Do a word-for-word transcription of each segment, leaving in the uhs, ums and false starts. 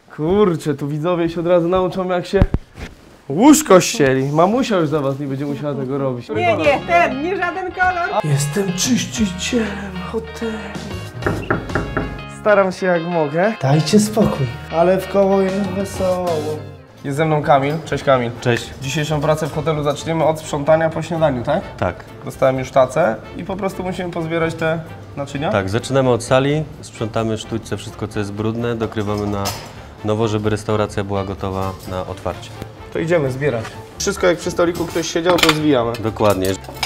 Kurczę, tu widzowie się od razu nauczą, jak się łóżko ścieli. Mamusia już za was nie będzie musiała tego robić. Nie, nie, ten, nie żaden kolor. Jestem czyścicielem hotelu. Staram się jak mogę. Dajcie spokój. Ale w koło jest wesoło. Jest ze mną Kamil. Cześć Kamil. Cześć. Dzisiejszą pracę w hotelu zaczniemy od sprzątania po śniadaniu, tak? Tak. Dostałem już tacę i po prostu musimy pozbierać te naczynia? Tak, zaczynamy od sali, sprzątamy sztućce wszystko, co jest brudne, dokrywamy na nowo, żeby restauracja była gotowa na otwarcie. To idziemy zbierać. Wszystko jak przy stoliku ktoś siedział, to zwijamy. Dokładnie.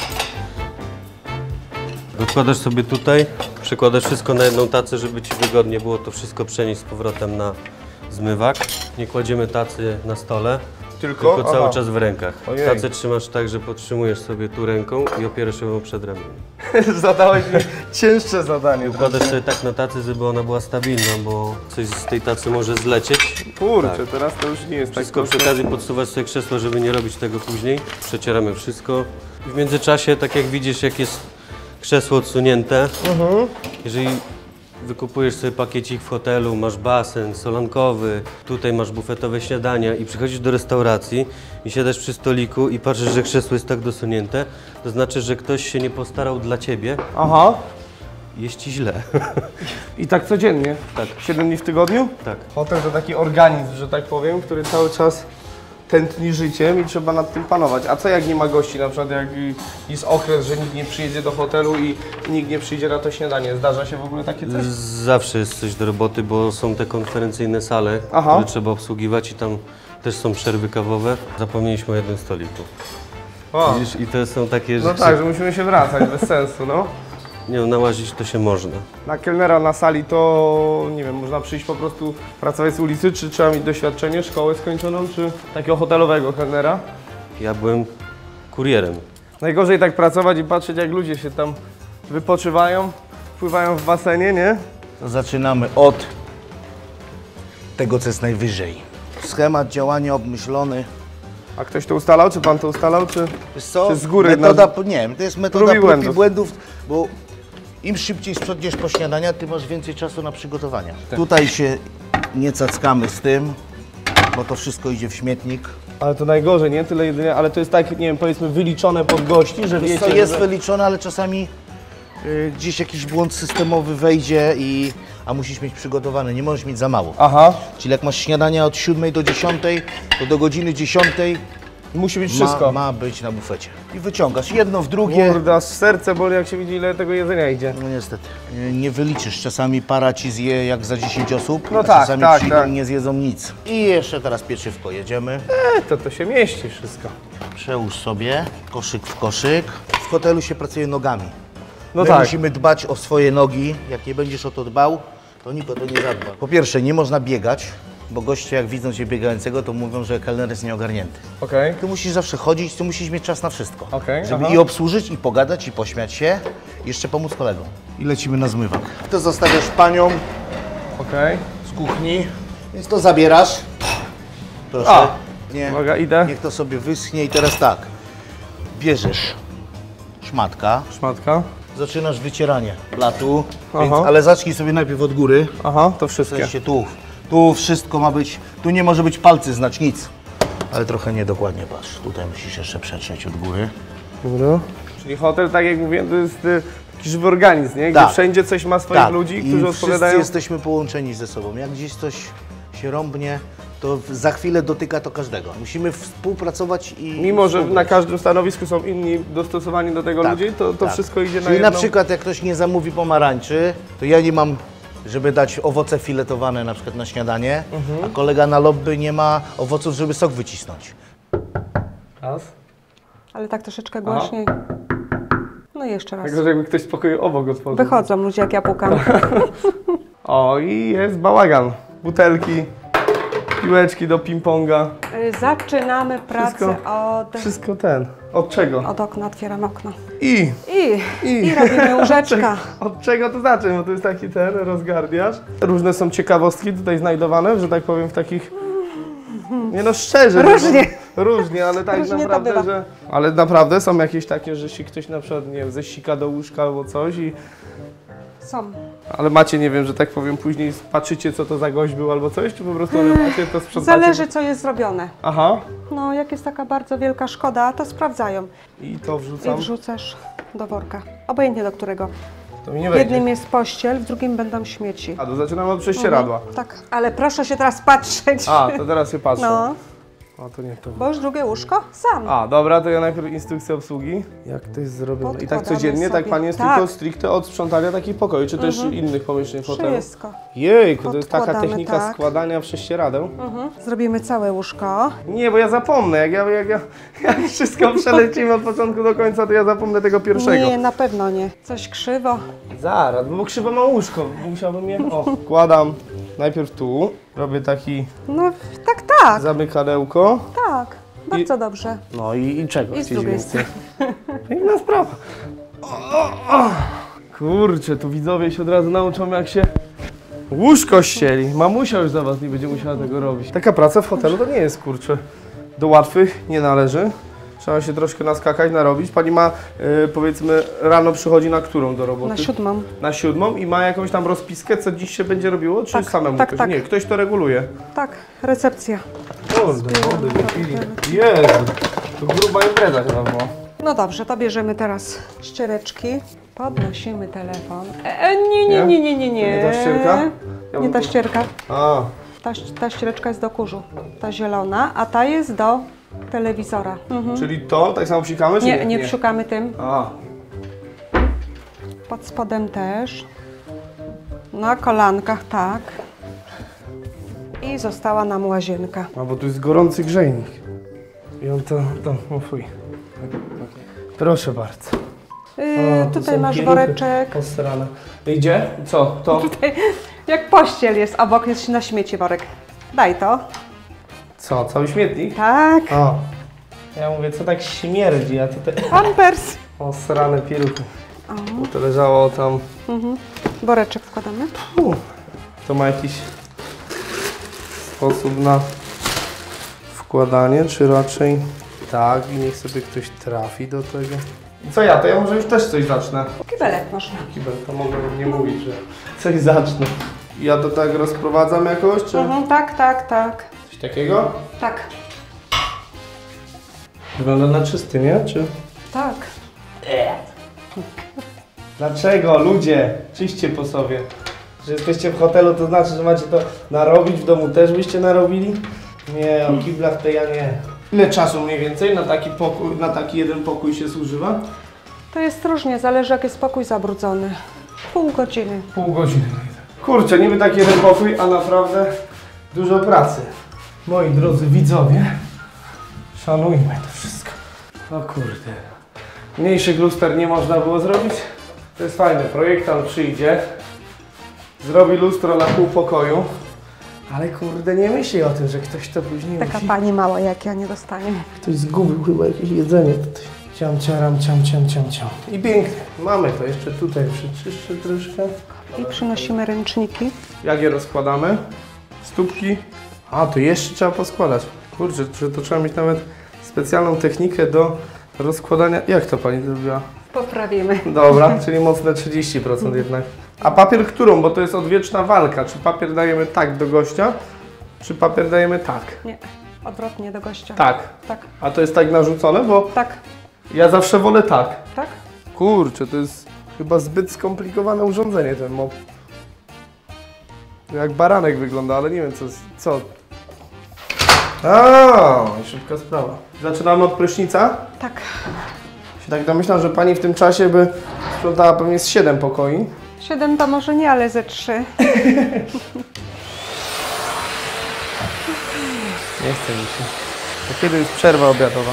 Dokładasz sobie tutaj, przekładasz wszystko na jedną tacę, żeby Ci wygodnie było to wszystko przenieść z powrotem na zmywak. Nie kładziemy tacy na stole, Tylko? tylko cały Aha. czas w rękach. Ojej. Tacę trzymasz tak, że podtrzymujesz sobie tu ręką i opierasz ją przed ramieniem. Zadałeś mi cięższe zadanie. Układasz sobie tak na tacy, żeby ona była stabilna, bo coś z tej tacy może zlecieć. Kurczę, Tak. teraz to już nie jest Wszystko tak przy okazji podsuwać sobie krzesło, żeby nie robić tego później. Przecieramy wszystko. I w międzyczasie, tak jak widzisz, jak jest krzesło odsunięte, Mhm. jeżeli wykupujesz sobie pakiecik w hotelu, masz basen solankowy, tutaj masz bufetowe śniadania i przychodzisz do restauracji i siadasz przy stoliku i patrzysz, że krzesło jest tak dosunięte, to znaczy, że ktoś się nie postarał dla ciebie, Aha. jest ci źle. I tak codziennie? Tak. siedem dni w tygodniu? Tak. Hotel to taki organizm, że tak powiem, który cały czas tętni życiem i trzeba nad tym panować. A co jak nie ma gości, na przykład jak jest okres, że nikt nie przyjedzie do hotelu i nikt nie przyjdzie na to śniadanie? Zdarza się w ogóle takie coś? Zawsze jest coś do roboty, bo są te konferencyjne sale, Aha. które trzeba obsługiwać i tam też są przerwy kawowe. Zapomnieliśmy o jednym stoliku. O. Widzisz, i to są takie No rzeczy, tak, że musimy się wracać, bez sensu, no. nie wiem, nałazić to się można. Na kelnera na sali to, nie wiem, można przyjść po prostu pracować z ulicy, czy trzeba mieć doświadczenie, szkołę skończoną, czy takiego hotelowego kelnera? Ja byłem kurierem. Najgorzej tak pracować i patrzeć, jak ludzie się tam wypoczywają, pływają w basenie, nie? To zaczynamy od tego, co jest najwyżej. Schemat działania obmyślony. A ktoś to ustalał, czy pan to ustalał, czy... Wiesz co? Czy z góry Metoda, na- nie wiem, to jest metoda Prób i prób i błędów. błędów, bo im szybciej sprzątniesz po śniadania, tym masz więcej czasu na przygotowania. Tutaj się nie cackamy z tym, bo to wszystko idzie w śmietnik. Ale to najgorzej, nie? Tyle jedynie, ale to jest tak, nie wiem, powiedzmy wyliczone pod gości, że Wiesz wiecie, co, jest że... wyliczone, ale czasami y, gdzieś jakiś błąd systemowy wejdzie, i, a musisz mieć przygotowane, nie możesz mieć za mało. Aha, Czyli jak masz śniadania od siódmej do dziesiątej, to do godziny dziesiątej musi być ma, wszystko. ma być na bufecie. I wyciągasz jedno w drugie. Kurde, aż serce boli, jak się widzi, ile tego jedzenia idzie. No niestety, nie- nie wyliczysz. Czasami para ci zje jak za dziesięć osób, No a tak, czasami tak, przyjdą tak. i nie zjedzą nic. I jeszcze teraz pieczywko jedziemy. E, to to się mieści wszystko. Przełóż sobie koszyk w koszyk. W hotelu się pracuje nogami. No My tak. musimy dbać o swoje nogi. Jak nie będziesz o to dbał, to nikt o to nie zadba. Po pierwsze, nie można biegać, bo goście jak widzą cię biegającego, to mówią, że kelner jest nieogarnięty. Okej, Ty musisz zawsze chodzić, ty musisz mieć czas na wszystko. Okej, Żeby aha. i obsłużyć, i pogadać, i pośmiać się, i jeszcze pomóc kolegom. I lecimy na zmywak. To zostawiasz panią okej. z kuchni, więc to zabierasz. Proszę. A, Nie. uwaga, idę. Niech to sobie wyschnie i teraz tak. Bierzesz szmatka, Szmatka. zaczynasz wycieranie blatu, więc, Aha. ale zacznij sobie najpierw od góry. Aha, to W wszystkie. sensie tu. Tu wszystko ma być, tu nie może być palcy znać nic. Ale trochę niedokładnie patrz. Tutaj musisz jeszcze przetrzeć od góry. Dobra. Czyli hotel, tak jak mówiłem, to jest y, taki żywy organizm, nie? Gdzie Tak. wszędzie coś ma swoich ludzi, i którzy wszyscy odpowiadają. jesteśmy połączeni ze sobą. Jak gdzieś coś się rąbnie, to w- za chwilę dotyka to każdego. Musimy współpracować i... Mimo, że na współgrać. każdym stanowisku są inni dostosowani do tego Tak, ludzi, to, to tak. wszystko idzie na Czyli jedną... na przykład jak ktoś nie zamówi pomarańczy, to ja nie mam, żeby dać owoce filetowane na przykład na śniadanie, Mhm. a kolega na lobby nie ma owoców, żeby sok wycisnąć. Raz. Ale tak troszeczkę głośniej. No i jeszcze raz. Także jakby ktoś z pokoju obok otworzył. Wychodzą ludzie, jak ja pukam. O, i jest bałagan. Butelki, piłeczki do ping-ponga. Y, Zaczynamy pracę Wszystko- od... Wszystko ten. Od czego? Od okna, otwieram okno. I. I, I. i robimy łóżeczka. Od czego to znaczy? Bo to jest taki ten rozgardiasz. Różne są ciekawostki tutaj znajdowane, że tak powiem, w takich... Nie no, szczerze. Różnie. Bo, różnie, ale tak Różnie to naprawdę, bywa. że... Ale naprawdę są jakieś takie, że się ktoś na przykład, nie wiem, zesika do łóżka albo coś i Są. Ale macie, nie wiem, że tak powiem, później patrzycie, co to za gość był albo coś, czy po prostu ale macie to sprzątacie? Zależy, co jest zrobione. Aha. No, jak jest taka bardzo wielka szkoda, to sprawdzają. I to I wrzucam. wrzucasz do worka. Obojętnie do którego. To mi nie W wejdzie. jednym jest pościel, w drugim będą śmieci. A, to zaczynamy od prześcieradła. Tak, ale proszę się teraz patrzeć. A, to teraz się patrzę. No, A, to nie to. bo już drugie łóżko sam. A, dobra, to ja najpierw instrukcję obsługi. Jak to jest zrobione? I tak Podkładamy codziennie, tak sobie. pani jest Tak. tylko stricte od sprzątania takich pokoi, czy też innych pomieszczeń w hotelu? Wszystko. Jejku, to jest taka Podkładamy, technika tak. składania prześcieradeł. Mhm. Zrobimy całe łóżko. Nie, bo ja zapomnę, jak ja, jak ja jak wszystko przelecimy od początku do końca, to ja zapomnę tego pierwszego. Nie, na pewno nie. Coś krzywo. Zaraz, bo krzywo ma łóżko, musiałbym je... O, wkładam najpierw tu, robię taki No, tak, tak, zamykadełko. tak. Bardzo dobrze. No i, i czego I z chcieć drugiej więcej? Piękna sprawa. O, o, o. Kurczę, tu widzowie się od razu nauczą, jak się łóżko ścieli. Mamusia już za was nie będzie musiała tego robić. Taka praca w hotelu to nie jest, kurczę, do łatwych nie należy. Trzeba się troszkę naskakać, narobić. Pani ma, y, powiedzmy, rano przychodzi na którą do roboty? Na siódmą. Na siódmą i ma jakąś tam rozpiskę, co dziś się będzie robiło, czy Tak, samemu tak, ktoś? tak. Nie, ktoś to reguluje. Tak, recepcja. Kurde, wody wypili. Jezu, to gruba impreza chyba była. No dobrze, to bierzemy teraz ściereczki. Podnosimy telefon. E, nie, nie, nie, nie, nie, nie. To nie ta ścierka? Ja Nie bym ta tu- ścierka. A, Ta, ta ściereczka jest do kurzu. Ta zielona, a ta jest do telewizora. Mhm. czyli to tak samo psikamy, czy nie? Nie, nie psiukamy tym. A, Pod spodem też. Na kolankach tak. I została nam łazienka. a bo tu jest gorący grzejnik. I on to, to, o fuj. Proszę bardzo. Yy, O, tu tutaj są masz pieluchy woreczek. Posrane. Idzie? Co? To? Jak pościel jest obok, jest na śmieci worek. Daj to. Co? Cały śmietnik? Tak. O. Ja mówię, co tak śmierdzi, a tutaj... Pampers. Osrane pieluchy. Bo to leżało tam... Mhm. Woreczek wkładamy. U, to ma jakiś sposób na wkładanie, czy raczej tak i niech sobie ktoś trafi do tego. I co ja? To ja może już też coś zacznę. Kibelek można. Kibel, to mogę nie mówić, że coś zacznę. Ja to tak rozprowadzam jakoś, czy Mhm, tak, tak, tak. coś takiego? Tak. Wygląda na czysty, nie? Czy... Tak. Dlaczego? Ludzie, czyście po sobie. Że jesteście w hotelu, to znaczy, że macie to narobić, w domu też byście narobili? Nie, o kiblach to ja nie. Ile czasu mniej więcej na taki pokój, na taki jeden pokój się zużywa? To jest różnie, zależy jak jest pokój zabrudzony. Pół godziny. Pół godziny. Kurczę, niby taki jeden pokój, a naprawdę dużo pracy. Moi drodzy widzowie, szanujmy to wszystko. O kurde. Mniejszych luster nie można było zrobić? To jest fajne, projektant przyjdzie, zrobi lustro na pół pokoju, ale kurde nie myśli o tym, że ktoś to później Taka musi... pani mała jak ja nie dostanie. Ktoś zgubił chyba jakieś jedzenie tutaj. Ciam, ciaram, ciam, ciam, ciam, ciam. I pięknie, mamy to, jeszcze tutaj przyczyszczę troszkę. I przynosimy ręczniki. Jak je rozkładamy? Stópki. A, to jeszcze trzeba poskładać. Kurczę, że to trzeba mieć nawet specjalną technikę do rozkładania. Jak to pani zrobiła? Poprawimy. Dobra, czyli mocne trzydzieści procent jednak. A papier którą? Bo to jest odwieczna walka. Czy papier dajemy tak do gościa, czy papier dajemy tak? Nie, odwrotnie do gościa. Tak. Tak, A to jest tak narzucone? Bo tak, ja zawsze wolę tak. tak. Kurczę, to jest chyba zbyt skomplikowane urządzenie ten mop. Jak baranek wygląda, ale nie wiem co... co. A, i szybka sprawa. Zaczynamy od prysznica. Tak. Się tak domyślam, że pani w tym czasie by sprzątała pewnie z siedem pokoi. Siedem to może nie, ale ze trzy. Nie chce mi się. To kiedy jest przerwa obiadowa?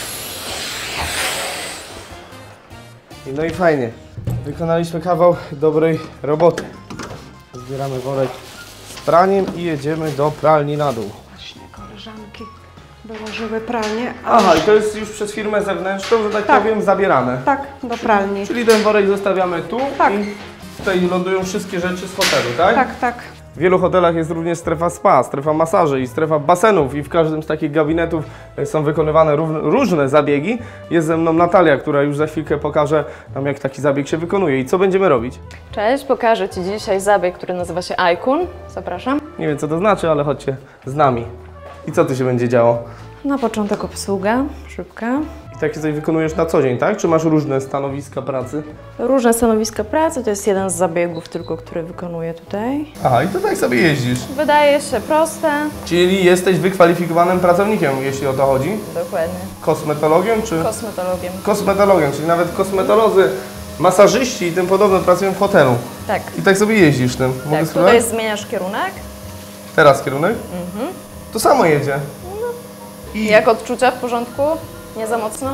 I no i fajnie. Wykonaliśmy kawał dobrej roboty. Zbieramy worek z praniem i jedziemy do pralni na dół. Właśnie koleżanki wyłożyły pranie. a Aha, i już- to jest już przez firmę zewnętrzną, że tak, Tak. powiem, zabierane. Tak, do pralni. Czyli ten worek zostawiamy tu Tak. i tutaj lądują wszystkie rzeczy z hotelu, tak? Tak, tak. W wielu hotelach jest również strefa spa, strefa masaży i strefa basenów i w każdym z takich gabinetów są wykonywane różne zabiegi. Jest ze mną Natalia, która już za chwilkę pokaże nam, jak taki zabieg się wykonuje i co będziemy robić. Cześć, pokażę Ci dzisiaj zabieg, który nazywa się Icon. Zapraszam. Nie wiem, co to znaczy, ale chodźcie z nami. I co tu się będzie działo? Na początek obsługa, szybka. I takie coś wykonujesz na co dzień, tak? Czy masz różne stanowiska pracy? Różne stanowiska pracy, to jest jeden z zabiegów tylko, który wykonuję tutaj. Aha, i to tak sobie jeździsz. Wydaje się proste. Czyli jesteś wykwalifikowanym pracownikiem, jeśli o to chodzi? Dokładnie. Kosmetologiem czy? Kosmetologiem. Kosmetologiem, czyli nawet kosmetolodzy, masażyści i tym podobne pracują w hotelu. Tak. I tak sobie jeździsz tym. Mogę Tak, spróbować? tutaj zmieniasz kierunek. Teraz kierunek? Mhm. To samo jedzie. I, Jak odczucia w porządku? Nie za mocno?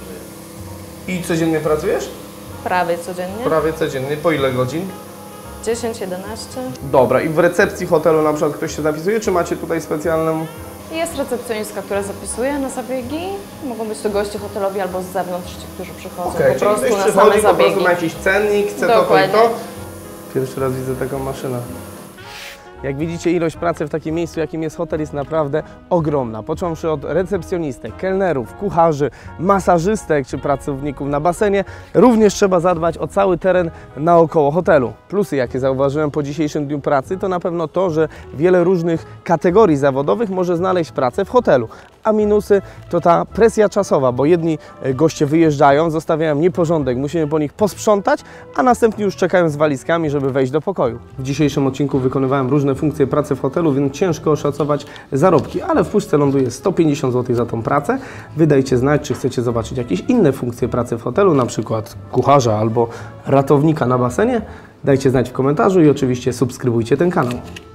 I codziennie pracujesz? Prawie codziennie. Prawie codziennie. Po ile godzin? dziesięć jedenaście. Dobra, i w recepcji hotelu na przykład ktoś się zapisuje, czy macie tutaj specjalną... Jest recepcjonistka, która zapisuje na zabiegi. Mogą być to goście hotelowi albo z zewnątrz, ci, którzy przychodzą Okej, po czyli prostu ktoś na przychodzi, same po prostu zabiegi. ma jakiś cennik, chce to, to i Dokładnie. to. Pierwszy raz widzę taką maszynę. Jak widzicie, ilość pracy w takim miejscu, jakim jest hotel, jest naprawdę ogromna. Począwszy od recepcjonistek, kelnerów, kucharzy, masażystek czy pracowników na basenie, również trzeba zadbać o cały teren naokoło hotelu. Plusy, jakie zauważyłem po dzisiejszym dniu pracy, to na pewno to, że wiele różnych kategorii zawodowych może znaleźć pracę w hotelu. A minusy to ta presja czasowa, bo jedni goście wyjeżdżają, zostawiają nieporządek, musimy po nich posprzątać, a następnie już czekają z walizkami, żeby wejść do pokoju. W dzisiejszym odcinku wykonywałem różne funkcje pracy w hotelu, więc ciężko oszacować zarobki, ale w puszce ląduje sto pięćdziesiąt złotych za tą pracę. Wydajcie znać, czy chcecie zobaczyć jakieś inne funkcje pracy w hotelu, na przykład kucharza albo ratownika na basenie. Dajcie znać w komentarzu i oczywiście subskrybujcie ten kanał.